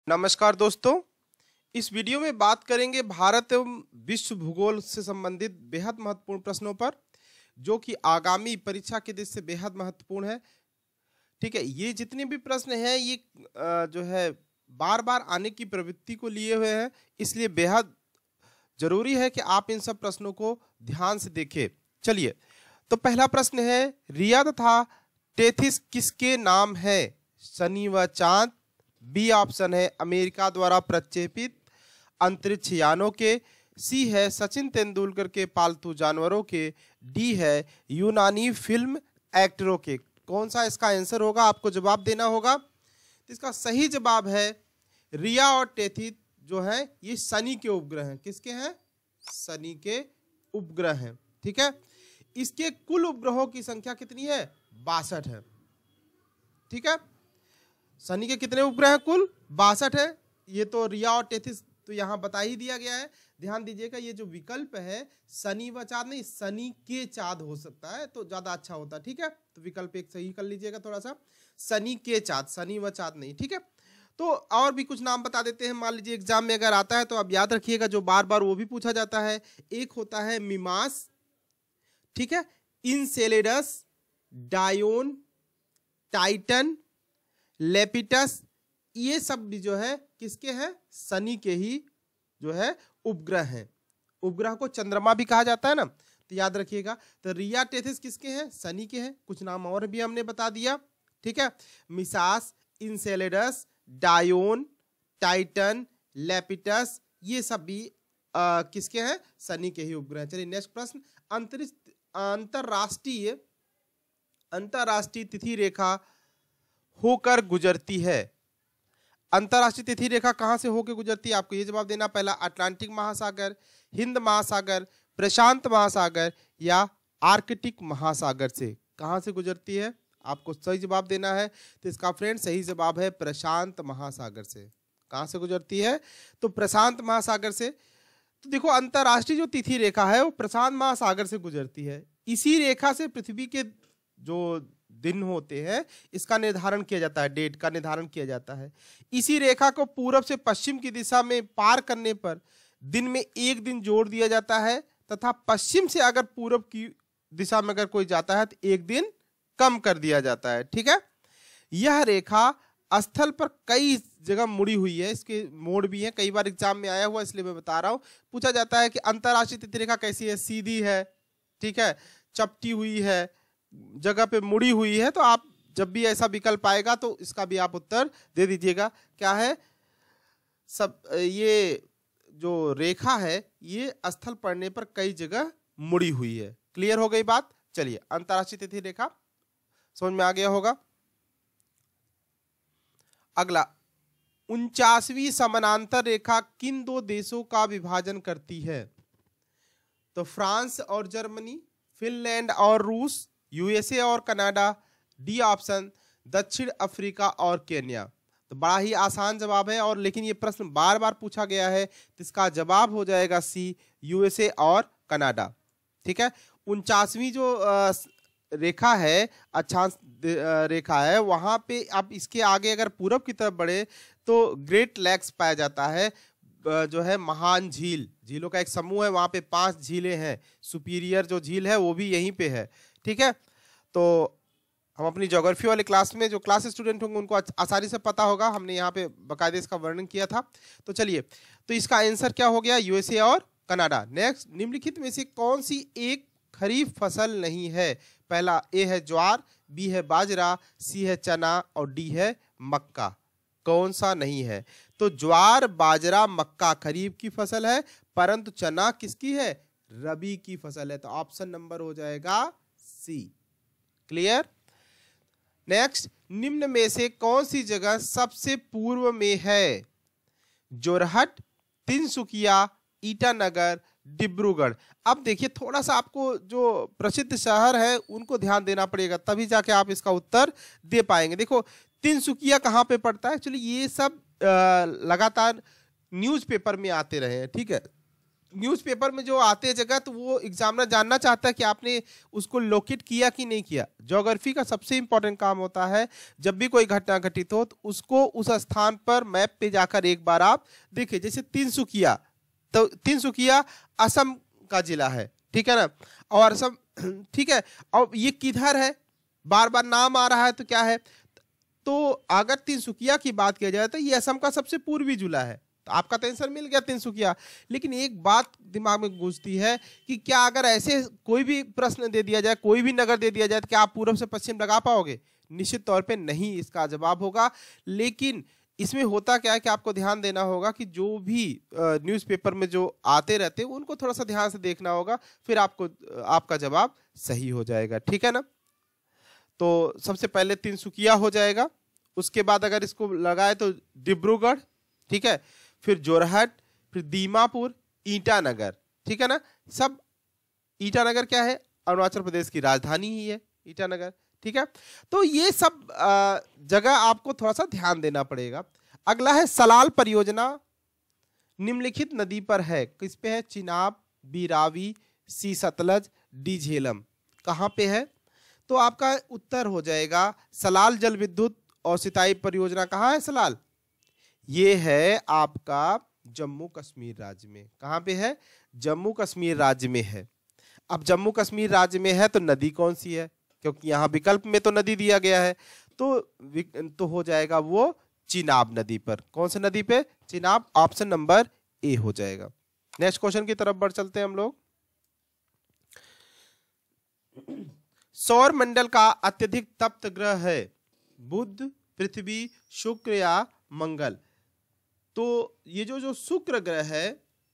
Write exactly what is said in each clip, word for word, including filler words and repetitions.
नमस्कार दोस्तों, इस वीडियो में बात करेंगे भारत एवं विश्व भूगोल से संबंधित बेहद महत्वपूर्ण प्रश्नों पर, जो कि आगामी परीक्षा के दृष्टि से बेहद महत्वपूर्ण है। ठीक है, ये जितने भी प्रश्न हैं ये जो है बार बार आने की प्रवृत्ति को लिए हुए हैं, इसलिए बेहद जरूरी है कि आप इन सब प्रश्नों को ध्यान से देखें। चलिए, तो पहला प्रश्न है, रिया तथा टेथिस किसके नाम है? शनि व चांद। बी ऑप्शन है अमेरिका द्वारा प्रक्षेपित अंतरिक्ष यानों के। सी है सचिन तेंदुलकर के पालतू जानवरों के। डी है यूनानी फिल्म एक्टरों के। कौन सा इसका आंसर होगा? आपको जवाब देना होगा। तो इसका सही जवाब है रिया और टेथिस जो है ये शनि के उपग्रह हैं। किसके हैं? शनि के उपग्रह हैं। ठीक है, इसके कुल उपग्रहों की संख्या कितनी है? बासठ है। ठीक है, शनि के कितने उपग्रह हैं? कुल बासठ है। ये तो रिया और टेथिस तो यहाँ बता ही दिया गया है। ध्यान दीजिएगा, ये जो विकल्प है शनि व चांद नहीं, शनि के चांद हो सकता है तो ज्यादा अच्छा होता है। ठीक है, तो विकल्प एक सही कर लीजिएगा थोड़ा सा, शनि के चांद, शनि व चांद नहीं। ठीक है, तो और भी कुछ नाम बता देते हैं। मान लीजिए एग्जाम में अगर आता है तो अब याद रखिएगा, जो बार बार वो भी पूछा जाता है। एक होता है मिमास, ठीक है, इनसेलेडस, डायोन, टाइटन, लेपिटस, ये सब भी जो है किसके हैं? शनि के ही जो है उपग्रह हैं। उपग्रह को चंद्रमा भी कहा जाता है ना, तो याद रखिएगा। तो रिया टेथिस किसके हैं? शनि के हैं। कुछ नाम और भी हमने बता दिया। ठीक है, मिसास, इनसेलेडस, डायोन, टाइटन, लेपिटस, ये सब भी आ, किसके हैं? शनि के ही उपग्रह। चलिए नेक्स्ट प्रश्न, अंतरिक्ष अंतरराष्ट्रीय अंतरराष्ट्रीय तिथि रेखा होकर गुजरती है। अंतरराष्ट्रीय तिथि रेखा कहां से होकर गुजरती है? आपको ये जवाब देना। पहला अटलांटिक महासागर, हिंद महासागर, प्रशांत महासागर या आर्कटिक महासागर से। कहां से गुजरती है? आपको सही जवाब देना है। तो इसका फ्रेंड सही जवाब है प्रशांत महासागर से। कहां से गुजरती है? तो प्रशांत महासागर से। तो देखो, अंतरराष्ट्रीय जो तिथि रेखा है वो प्रशांत महासागर से गुजरती है। इसी रेखा से पृथ्वी के जो दिन होते हैं इसका निर्धारण किया जाता है, डेट का निर्धारण किया जाता है। इसी रेखा को पूरब से पश्चिम की दिशा में पार करने पर दिन में एक दिन जोड़ दिया जाता है, तथा पश्चिम से अगर पूरब की दिशा में अगर कोई जाता है तो एक दिन कम कर दिया जाता है। ठीक है, यह रेखा स्थल पर कई जगह मुड़ी हुई है, इसके मोड़ भी हैं। कई बार एग्जाम में आया हुआ, इसलिए मैं बता रहा हूं। पूछा जाता है कि अंतरराष्ट्रीय तिथि रेखा कैसी है? सीधी है, ठीक है, चपटी हुई है, जगह पे मुड़ी हुई है। तो आप जब भी ऐसा विकल्प आएगा तो इसका भी आप उत्तर दे दीजिएगा। क्या है? सब ये जो रेखा है ये स्थल पड़ने पर कई जगह मुड़ी हुई है। क्लियर हो गई बात? चलिए, अंतरराष्ट्रीय तिथि रेखा समझ में आ गया होगा। अगला, उनचासवीं समानांतर रेखा किन दो देशों का विभाजन करती है? तो फ्रांस और जर्मनी, फिनलैंड और रूस, यूएसए और कनाडा, डी ऑप्शन दक्षिण अफ्रीका और केन्या। तो बड़ा ही आसान जवाब है, और लेकिन ये प्रश्न बार बार पूछा गया है, तो इसका जवाब हो जाएगा सी, यूएसए और कनाडा। ठीक है, उनचासवीं जो रेखा है, अक्षांश रेखा है, वहां पे आप इसके आगे अगर पूरब की तरफ बढ़े तो ग्रेट लेक्स पाया जाता है, जो है महान झील, झीलों का एक समूह है। वहां पे पांच झीलें हैं। सुपीरियर जो झील है वो भी यहीं पे है। ठीक है, तो हम अपनी ज्योग्राफी वाले क्लास में जो क्लास स्टूडेंट होंगे उनको आसानी से पता होगा, हमने यहाँ पे बाकायदे इसका वर्णन किया था। तो चलिए, तो इसका आंसर क्या हो गया? यूएसए और कनाडा। नेक्स्ट, निम्नलिखित में से कौन सी एक खरीफ फसल नहीं है? पहला ए है ज्वार, बी है बाजरा, सी है चना और डी है मक्का। कौन सा नहीं है? तो ज्वार, बाजरा, मक्का खरीफ की फसल है, परंतु चना किसकी है? रबी की फसल है। तो ऑप्शन नंबर हो जाएगा सी। क्लियर? नेक्स्ट, निम्न में से कौन सी जगह सबसे पूर्व में है? जोरहट, तिनसुकिया, ईटानगर, डिब्रूगढ़। अब देखिए, थोड़ा सा आपको जो प्रसिद्ध शहर है उनको ध्यान देना पड़ेगा, तभी जाके आप इसका उत्तर दे पाएंगे। देखो, तिनसुकिया कहाँ पे पड़ता है? एक्चुअली ये सब लगातार न्यूज़पेपर में आते रहे हैं। ठीक है, न्यूज़पेपर में जो आते हैं जगह, तो वो एग्जामिनर जानना चाहता है कि आपने उसको लोकेट किया कि नहीं किया। ज्योग्राफी का सबसे इंपॉर्टेंट काम होता है, जब भी कोई घटना घटित हो तो उसको उस स्थान पर मैप पे जाकर एक बार आप देखिए। जैसे तिनसुकिया, तो तिनसुकिया असम का जिला है, ठीक है ना, और असम, ठीक है, और ये किधर है, बार बार नाम आ रहा है, तो क्या है, तो अगर तिनसुकिया की बात किया जाए तो ये असम का सबसे पूर्वी जिला है, तो आपका तो आंसर मिल गया तिनसुकिया। लेकिन एक बात दिमाग में गूंजती है कि क्या अगर ऐसे कोई भी प्रश्न दे दिया जाए, कोई भी नगर दे दिया जाए, तो क्या आप पूर्व से पश्चिम लगा पाओगे? निश्चित तौर पे नहीं, इसका जवाब होगा। लेकिन इसमें होता क्या है कि आपको ध्यान देना होगा कि जो भी न्यूज़पेपर में जो आते रहते हैं उनको थोड़ा सा ध्यान से देखना होगा, फिर आपको आपका जवाब सही हो जाएगा, ठीक है ना। तो सबसे पहले तिनसुकिया हो जाएगा, उसके बाद अगर इसको लगाए तो डिब्रूगढ़, ठीक है, फिर जोरहट, फिर दीमापुर, ईटानगर, ठीक है ना। सब ईटानगर क्या है, अरुणाचल प्रदेश की राजधानी ही है ईटानगर, ठीक है। तो ये सब जगह आपको थोड़ा सा ध्यान देना पड़ेगा। अगला है सलाल परियोजना निम्नलिखित नदी पर है, किस पे है? चिनाब, बीरावी, सी सतलज, डी झेलम। कहाँ पे है? तो आपका उत्तर हो जाएगा सलाल जल विद्युत और सिंचाई परियोजना। कहाँ है सलाल? ये है आपका जम्मू कश्मीर राज्य में। कहाँ पे है? जम्मू कश्मीर राज्य में है। अब जम्मू कश्मीर राज्य में है तो नदी कौन सी है? क्योंकि यहाँ विकल्प में तो नदी दिया गया है, तो तो हो जाएगा वो चिनाब नदी पर। कौन सी नदी पे? चिनाब। ऑप्शन नंबर ए हो जाएगा। नेक्स्ट क्वेश्चन की तरफ बढ़ चलते हैं हम लोग। सौर मंडल का अत्यधिक तप्त ग्रह है बुध, पृथ्वी, शुक्र या मंगल? तो ये जो जो शुक्र ग्रह है,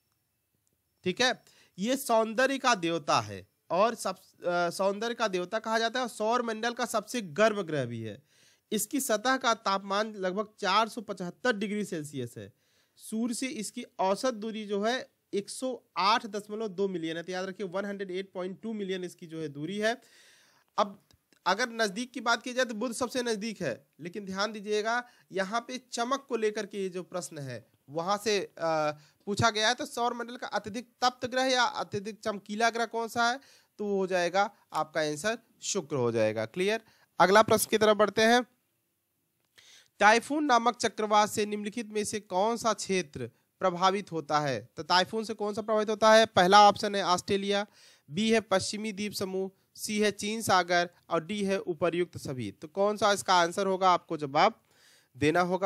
ठीक है, ये सौंदर्य का देवता है और सब सौंदर्य का देवता कहा जाता है और सौर मंडल का सबसे गर्म ग्रह भी है। इसकी सतह का तापमान लगभग चार सौ पचहत्तर डिग्री सेल्सियस है। सूर्य से इसकी औसत दूरी जो है एक सौ आठ दशमलव दो मिलियन है, तो याद रखिए एक सौ आठ पॉइंट दो मिलियन इसकी जो है दूरी है। अब अगर नजदीक की बात की जाए तो बुध सबसे नजदीक है, लेकिन ध्यान दीजिएगा यहाँ पे चमक को लेकर के ये जो प्रश्न है वहां से आ, पूछा गया है। तो सौर मंडल का अत्यधिक तप्त ग्रह या अत्यधिक चमकीला ग्रह कौन सा है? तो वो हो जाएगा आपका आंसर शुक्र हो जाएगा। क्लियर। अगला प्रश्न की तरफ बढ़ते हैं। टाइफून नामक चक्रवात से निम्नलिखित में से कौन सा क्षेत्र प्रभावित होता है? तो टाइफून से कौन सा प्रभावित होता है? पहला ऑप्शन है ऑस्ट्रेलिया, बी है पश्चिमी द्वीप समूह, सी है चीन सागर और डी है उपर्युक्त सभी। तो कौन सा इसका आंसर होगा? आपको जवाब देना होगा।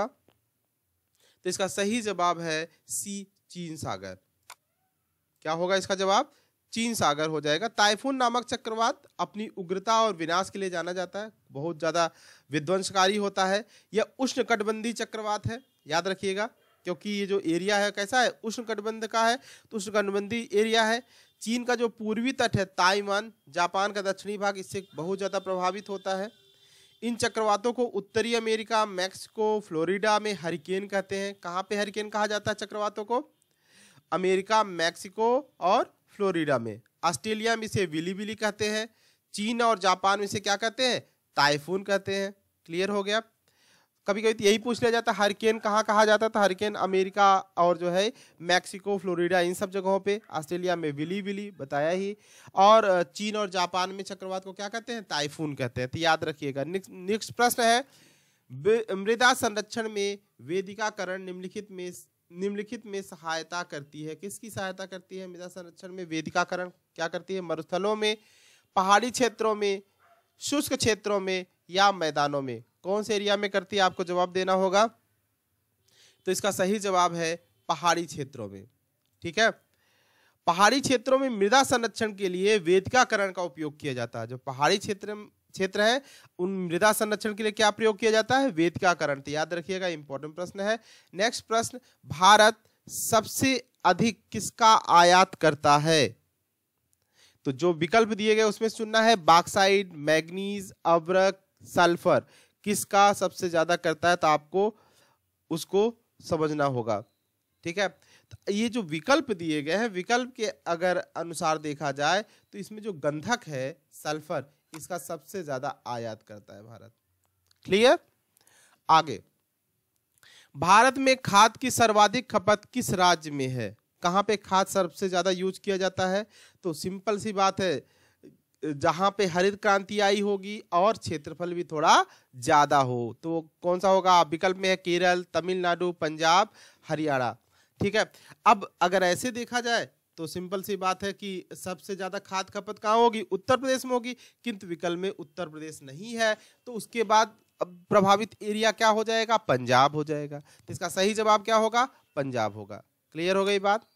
तो इसका सही जवाब है सी, चीन सागर। क्या होगा इसका जवाब? चीन सागर हो जाएगा। टाइफून नामक चक्रवात अपनी उग्रता और विनाश के लिए जाना जाता है, बहुत ज्यादा विध्वंसकारी होता है। यह उष्णकटिबंधीय चक्रवात है, याद रखिएगा, क्योंकि ये जो एरिया है कैसा है? उष्णकटिबंध का है, तो उष्णकटिबंधीय एरिया है। चीन का जो पूर्वी तट है ताइवान, जापान का दक्षिणी भाग इससे बहुत ज्यादा प्रभावित होता है। इन चक्रवातों को उत्तरी अमेरिका, मैक्सिको, फ्लोरिडा में हरिकेन कहते हैं। कहाँ पे हरिकेन कहा जाता है चक्रवातों को? अमेरिका, मैक्सिको और फ्लोरिडा में। ऑस्ट्रेलिया में इसे विली विली कहते हैं। चीन और जापान में इसे क्या कहते हैं? टाइफून कहते हैं। क्लियर हो गया। कभी कभी यही पूछ लिया जाता है हरिकेन कहाँ कहा जाता था? हरिकेन अमेरिका और जो है मैक्सिको, फ्लोरिडा, इन सब जगहों पे। ऑस्ट्रेलिया में विली विली बताया ही। और चीन और जापान में चक्रवात को क्या कहते हैं? टाइफून कहते हैं। तो याद रखिएगा। नेक्स्ट प्रश्न है, मृदा संरक्षण में वेदिकाकरण निम्नलिखित में निम्नलिखित में सहायता करती है? किसकी सहायता करती है मृदा संरक्षण में? वेदिकाकरण क्या करती है? मरुस्थलों में, पहाड़ी क्षेत्रों में, शुष्क क्षेत्रों में या मैदानों में? कौन से एरिया में करती है? आपको जवाब देना होगा। तो इसका सही जवाब है पहाड़ी क्षेत्रों में। ठीक है, पहाड़ी क्षेत्रों में मृदा संरक्षण के लिए वेदिकाकरण का उपयोग किया जाता है। जो पहाड़ी क्षेत्र क्षेत्र है उन मृदा संरक्षण के लिए क्या प्रयोग किया जाता है? वेदिकाकरण। तो याद रखिएगा, इंपॉर्टेंट प्रश्न है। नेक्स्ट प्रश्न, भारत सबसे अधिक किसका आयात करता है? तो जो विकल्प दिए गए उसमें चुनना है। बॉक्साइट, मैग्नीज, अब्रक, सल्फर, किसका सबसे ज्यादा करता है? तो आपको उसको समझना होगा। ठीक है, तो ये जो विकल्प दिए गए हैं, विकल्प के अगर अनुसार देखा जाए तो इसमें जो गंधक है सल्फर, इसका सबसे ज्यादा आयात करता है भारत। क्लियर। आगे, भारत में खाद की सर्वाधिक खपत किस राज्य में है? कहाँ पे खाद सबसे ज्यादा यूज किया जाता है? तो सिंपल सी बात है, जहां पे हरित क्रांति आई होगी और क्षेत्रफल भी थोड़ा ज्यादा हो। तो कौन सा होगा? विकल्प में है केरल, तमिलनाडु, पंजाब, हरियाणा। ठीक है, अब अगर ऐसे देखा जाए तो सिंपल सी बात है कि सबसे ज्यादा खाद खपत कहाँ होगी? उत्तर प्रदेश में होगी, किंतु विकल्प में उत्तर प्रदेश नहीं है। तो उसके बाद अब प्रभावित एरिया क्या हो जाएगा? पंजाब हो जाएगा। तो इसका सही जवाब क्या होगा? पंजाब होगा। क्लियर हो गई बात?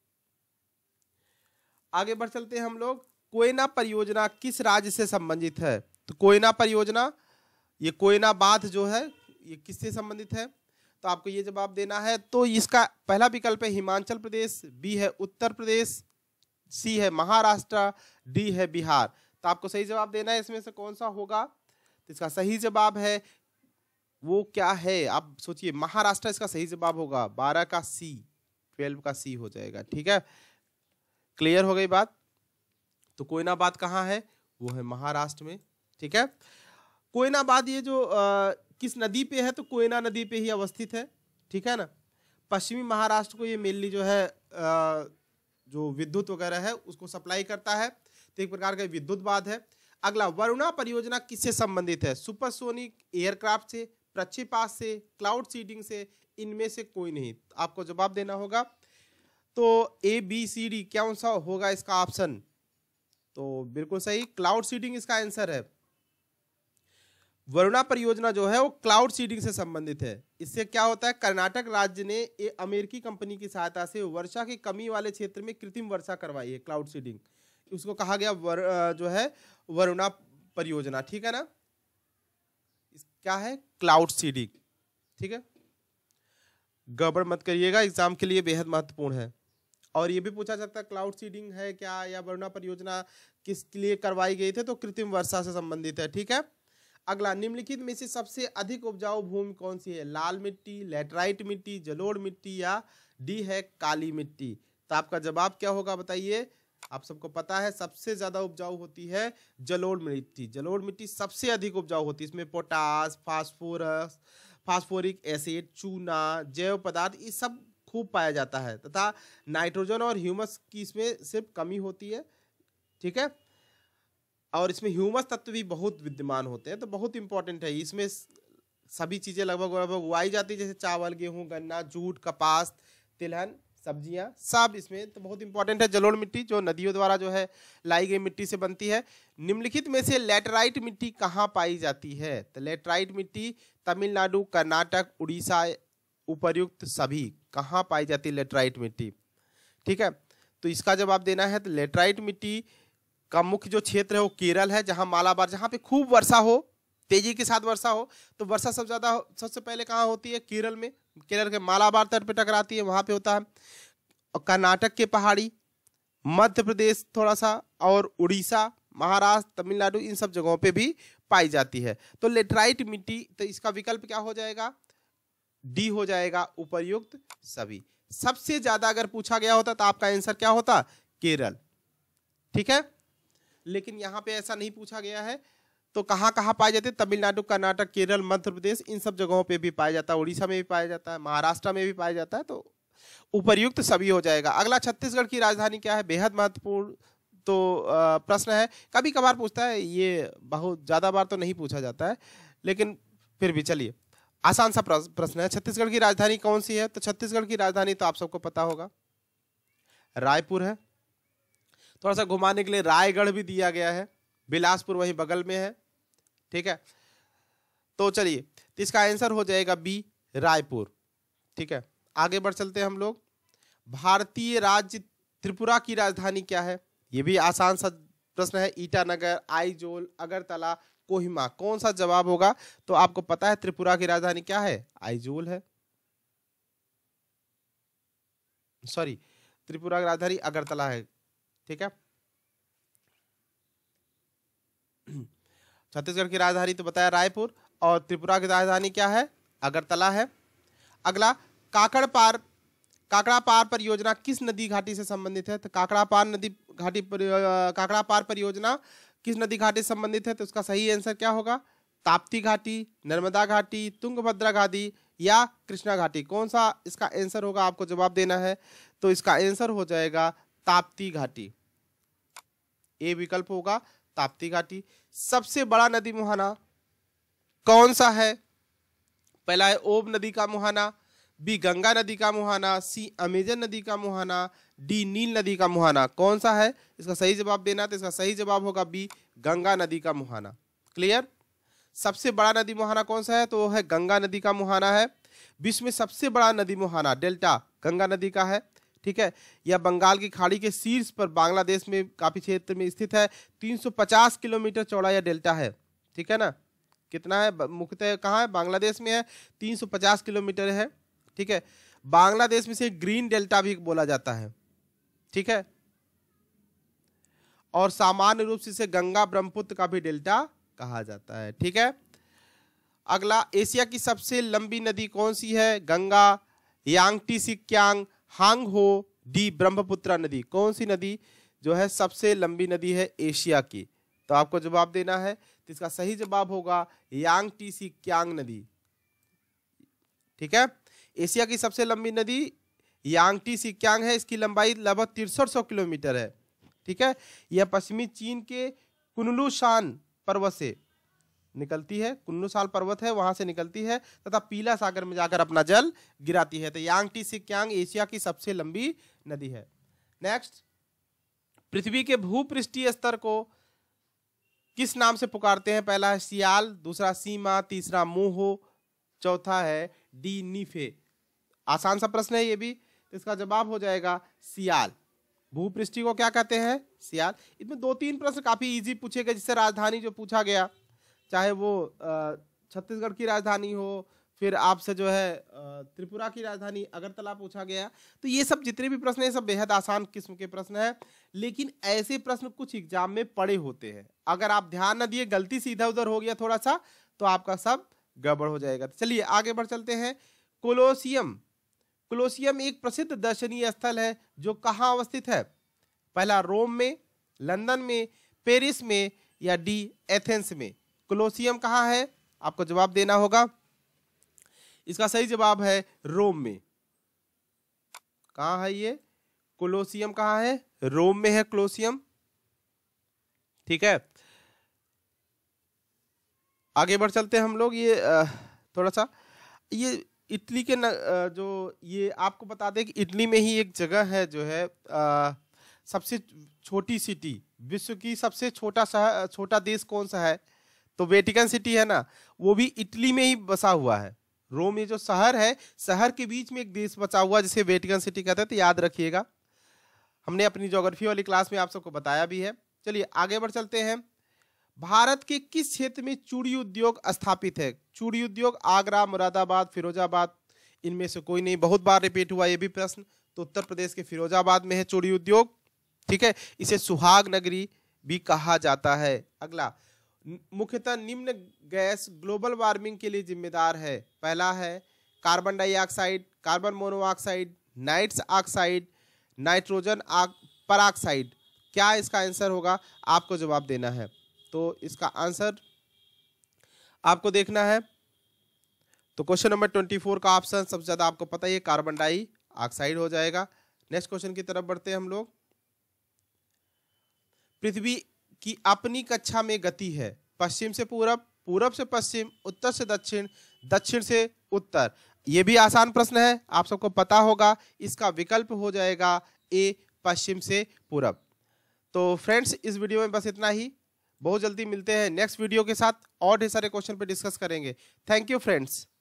आगे बढ़ चलते हैं हम लोग। कोयना परियोजना किस राज्य से संबंधित है? तो कोयना परियोजना, ये कोयना बांध जो है ये किससे संबंधित है? तो आपको ये जवाब देना है। तो इसका पहला विकल्प है हिमाचल प्रदेश, बी है उत्तर प्रदेश, सी है महाराष्ट्र, डी है बिहार। तो आपको सही जवाब देना है, इसमें से कौन सा होगा? तो इसका सही जवाब है वो क्या है? आप सोचिए, महाराष्ट्र इसका सही जवाब होगा। बारह का सी, ट्वेल्व का सी हो जाएगा। ठीक है, क्लियर हो गई बात? तो कोयनाबाद कहाँ है? वो है महाराष्ट्र में। ठीक है, कोयनाबाद ये जो आ, किस नदी पे है? तो कोयना नदी पे ही अवस्थित है। ठीक है ना, पश्चिमी महाराष्ट्र को ये मेनली जो है आ, जो विद्युत वगैरह है उसको सप्लाई करता है। तो एक प्रकार का विद्युत बांध है। अगला, वरुणा परियोजना किससे संबंधित है? सुपरसोनिक एयरक्राफ्ट से, प्रक्षेपात से, क्लाउड सीडिंग से, इनमें से कोई नहीं। आपको जवाब देना होगा। तो ए बी सी डी क्या सा होगा इसका ऑप्शन? तो बिल्कुल सही, क्लाउड सीडिंग इसका आंसर है। वरुणा परियोजना जो है वो क्लाउड सीडिंग से संबंधित है। इससे क्या होता है? कर्नाटक राज्य ने एक अमेरिकी कंपनी की सहायता से वर्षा की कमी वाले क्षेत्र में कृत्रिम वर्षा करवाई है, क्लाउड सीडिंग। उसको कहा गया वर, जो है वरुणा परियोजना। ठीक है ना, इस क्या है? Cloud seeding. ठीक है, गड़बड़ मत करिएगा, एग्जाम के लिए बेहद महत्वपूर्ण है। और ये भी पूछा सकता है क्लाउड सीडिंग है क्या, या वरुणा परियोजना किस लिए करवाई गई थी? तो कृत्रिम वर्षा से संबंधित है। ठीक है, अगला, निम्नलिखित में से सबसे अधिक उपजाऊ भूमि कौन सी है? लाल मिट्टी, लैटराइट मिट्टी, जलोढ़ मिट्टी, या डी है काली मिट्टी। तो आपका जवाब क्या होगा बताइए? आप सबको पता है सबसे ज्यादा उपजाऊ होती है जलोढ़ मिट्टी। जलोढ़ मिट्टी सबसे अधिक उपजाऊ होती है। इसमें पोटास, फास्फोरस, फास्फोरिक एसिड, चूना, जैव पदार्थ ये सब खूब पाया जाता है, तथा नाइट्रोजन और ह्यूमस की इसमें सिर्फ कमी होती है। ठीक है, और इसमें ह्यूमस तत्व भी बहुत विद्यमान होते हैं। तो बहुत इंपॉर्टेंट है। इसमें सभी चीजें लगभग लगभग उगाई जाती है, जैसे चावल, गेहूं, गन्ना, जूट, कपास, तिलहन, सब्जियां, सब इसमें। तो बहुत इंपॉर्टेंट है जलोढ़ मिट्टी, जो नदियों द्वारा जो है लाई गई मिट्टी से बनती है। निम्नलिखित में से लैटराइट मिट्टी कहाँ पाई जाती है? तो लैटराइट मिट्टी तमिलनाडु, कर्नाटक, उड़ीसा, उपर्युक्त सभी कहाँ पाई जाती है लैटराइट मिट्टी? ठीक है, तो इसका जवाब देना है। तो लैटराइट मिट्टी का मुख्य जो क्षेत्र है वो केरल है, जहां मालाबार, जहां पे खूब वर्षा हो, तेजी के साथ वर्षा हो। तो वर्षा सबसे ज्यादा सबसे पहले कहाँ होती है? केरल में। केरल के मालाबार तट पे टकराती है, वहां पे होता है। और कर्नाटक के पहाड़ी, मध्य प्रदेश थोड़ा सा, और उड़ीसा, महाराष्ट्र, तमिलनाडु, इन सब जगहों पे भी पाई जाती है। तो लेटराइट मिट्टी, तो इसका विकल्प क्या हो जाएगा? डी हो जाएगा, उपर्युक्त सभी। सबसे ज्यादा अगर पूछा गया होता तो आपका आंसर क्या होता? केरल। ठीक है, लेकिन यहाँ पे ऐसा नहीं पूछा गया है। तो कहाँ कहाँ पाए जाते हैं? तमिलनाडु, कर्नाटक, केरल, मध्य प्रदेश, इन सब जगहों पे भी पाया जाता है। उड़ीसा में भी पाया जाता है, महाराष्ट्र में भी पाया जाता है। तो उपर्युक्त सभी हो जाएगा। अगला, छत्तीसगढ़ की राजधानी क्या है? बेहद महत्वपूर्ण तो प्रश्न है। कभी कभार पूछता है, ये बहुत ज्यादा बार तो नहीं पूछा जाता है, लेकिन फिर भी चलिए, आसान सा प्रश्न है। छत्तीसगढ़ की राजधानी कौन सी है? तो छत्तीसगढ़ की राजधानी तो आप सबको पता होगा, रायपुर है। थोड़ा सा घुमाने के लिए रायगढ़ भी दिया गया है, बिलासपुर वहीं बगल में है। ठीक है, तो चलिए, तो इसका आंसर हो जाएगा बी, रायपुर। ठीक है, आगे बढ़ चलते हैं हम लोग। भारतीय राज्य त्रिपुरा की राजधानी क्या है? ये भी आसान सा प्रश्न है। ईटानगर, आइजोल, अगरतला, कोहिमा, कौन सा जवाब होगा? तो आपको पता है त्रिपुरा की राजधानी क्या है? आइजोल है। सॉरी, त्रिपुरा की राजधानी अगरतला है। ठीक है, छत्तीसगढ़ की राजधानी तो बताया रायपुर, और त्रिपुरा की राजधानी क्या है? अगरतला है। अगला, काकड़ पार काकड़ा पार परियोजना किस नदी घाटी से संबंधित है? तो काकड़ा पार नदी घाटी काकड़ा पार परियोजना किस नदी घाटी से संबंधित है? तो उसका सही आंसर क्या होगा? ताप्ती घाटी, नर्मदा घाटी, तुंगभद्रा घाटी, या कृष्णा घाटी? कौन सा इसका आंसर होगा, आपको जवाब देना है। तो इसका आंसर हो जाएगा ताप्ती घाटी, ए विकल्प होगा ताप्ती घाटी। सबसे बड़ा नदी मुहाना कौन सा है? पहला है ओब नदी का मुहाना, बी गंगा नदी का मुहाना, सी अमेजन नदी का मुहाना, डी नील नदी का मुहाना। कौन सा है? इसका सही जवाब देना है। तो इसका सही जवाब होगा बी गंगा नदी का मुहाना। क्लियर? सबसे बड़ा नदी मुहाना कौन सा है? तो वो है गंगा नदी का मुहाना है। विश्व में सबसे बड़ा नदी मुहाना डेल्टा गंगा नदी का है। ठीक है, यह बंगाल की खाड़ी के शीर्ष पर बांग्लादेश में काफी क्षेत्र में स्थित है। तीन सौ पचास किलोमीटर चौड़ा यह डेल्टा है। ठीक है ना, कितना है? मुख्यतः कहाँ है? बांग्लादेश में है। तीन सौ पचास किलोमीटर है। ठीक है, बांग्लादेश में से ग्रीन डेल्टा भी बोला जाता है। ठीक है, और सामान्य रूप से इसे गंगा ब्रह्मपुत्र का भी डेल्टा कहा जाता है। ठीक है, अगला, एशिया की सबसे लंबी नदी कौन सी है? Ganga, Yangtze Kiang, Hwang Ho, D Brahmaputra नदी। कौन सी नदी जो है सबसे लंबी नदी है एशिया की? तो आपको जवाब देना है। तो इसका सही जवाब होगा यांगटी सिक्यांग नदी। ठीक है, एशिया की सबसे लंबी नदी यांगटी सिक्यांग है। इसकी लंबाई लगभग तिरसठ सौ किलोमीटर है। ठीक है, यह पश्चिमी चीन के कुनलुशान पर्वत से निकलती है। कुनलुशान पर्वत है, वहां से निकलती है तथा पीला सागर में जाकर अपना जल गिराती है। तो यांगटी सिक्यांग एशिया की सबसे लंबी नदी है। नेक्स्ट, पृथ्वी के भूपृष्ठीय स्तर को किस नाम से पुकारते हैं? पहला है सियाल, दूसरा सीमा, तीसरा मोहो, चौथा है डी नीफे। आसान सा प्रश्न है ये भी। तो इसका जवाब हो जाएगा सियाल। भूपृष्ठीय को क्या कहते हैं? सियाल। इसमें दो तीन प्रश्न काफी इजी पूछे गए, जिससे राजधानी जो पूछा गया, चाहे वो छत्तीसगढ़ की राजधानी हो, फिर आपसे जो है त्रिपुरा की राजधानी अगरतला पूछा गया। तो ये सब जितने भी प्रश्न हैं सब बेहद आसान किस्म के प्रश्न हैं। लेकिन ऐसे प्रश्न कुछ एग्जाम में पड़े होते हैं, अगर आप ध्यान न दिए, गलती से इधर उधर हो गया थोड़ा सा, तो आपका सब गड़बड़ हो जाएगा। चलिए आगे बढ़ चलते हैं। कोलोसियम, कोलोसियम एक प्रसिद्ध दर्शनीय स्थल है जो कहाँ अवस्थित है? पहला रोम में, लंदन में, पेरिस में, या डी एथेंस में। कोलोसियम कहाँ है? आपको जवाब देना होगा। इसका सही जवाब है रोम में। कहाँ है ये कोलोसियम? कहाँ है? रोम में है कोलोसियम। ठीक है, आगे बढ़ चलते हैं हम लोग। ये थोड़ा सा, ये इटली के न, जो ये आपको बता दें कि इटली में ही एक जगह है जो है आ, सबसे छोटी सिटी, विश्व की सबसे छोटा शहर, छोटा देश कौन सा है? तो वेटिकन सिटी है ना, वो भी इटली में ही बसा हुआ है। रोम ये जो शहर है, शहर के बीच में एक देश बचा हुआ जिसे वेटिकन सिटी कहते हैं। तो याद रखिएगा, हमने अपनी ज्योग्राफी वाली क्लास में आप सबको बताया भी है। चलिए आगे बढ़ चलते हैं। भारत के किस क्षेत्र में चूड़ी उद्योग स्थापित है? चूड़ी उद्योग आगरा, मुरादाबाद, फिरोजाबाद, इनमें से कोई नहीं। बहुत बार रिपीट हुआ ये भी प्रश्न। तो उत्तर प्रदेश के फिरोजाबाद में है चूड़ी उद्योग। ठीक है, इसे सुहाग नगरी भी कहा जाता है। अगला, मुख्यतः निम्न गैस ग्लोबल वार्मिंग के लिए जिम्मेदार है? पहला है carbon dioxide, carbon monoxide, nitrous oxide, nitrogen peroxide. क्या इसका आंसर होगा? आपको जवाब देना है। तो इसका आंसर आपको देखना है। तो क्वेश्चन नंबर चौबीस का ऑप्शन सबसे ज्यादा आपको पता ही है, कार्बन डाइऑक्साइड हो जाएगा। नेक्स्ट क्वेश्चन की तरफ बढ़ते हैं हम लोग। पृथ्वी की अपनी कक्षा में गति है? पश्चिम से पूरब, पूरब से पश्चिम, उत्तर से दक्षिण, दक्षिण से उत्तर। ये भी आसान प्रश्न है, आप सबको पता होगा। इसका विकल्प हो जाएगा ए, पश्चिम से पूरब। तो फ्रेंड्स, इस वीडियो में बस इतना ही। बहुत जल्दी मिलते हैं नेक्स्ट वीडियो के साथ, और ढेर सारे क्वेश्चन पे डिस्कस करेंगे। Thank you friends.